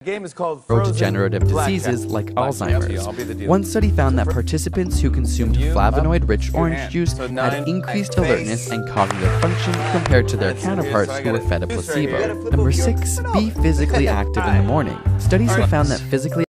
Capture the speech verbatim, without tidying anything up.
Game is called neurodegenerative diseases like Alzheimer's. One study found that participants who consumed flavonoid-rich orange juice had increased alertness and cognitive function compared to their counterparts who were fed a placebo. Number six, be physically active in the morning. Studies have found that physically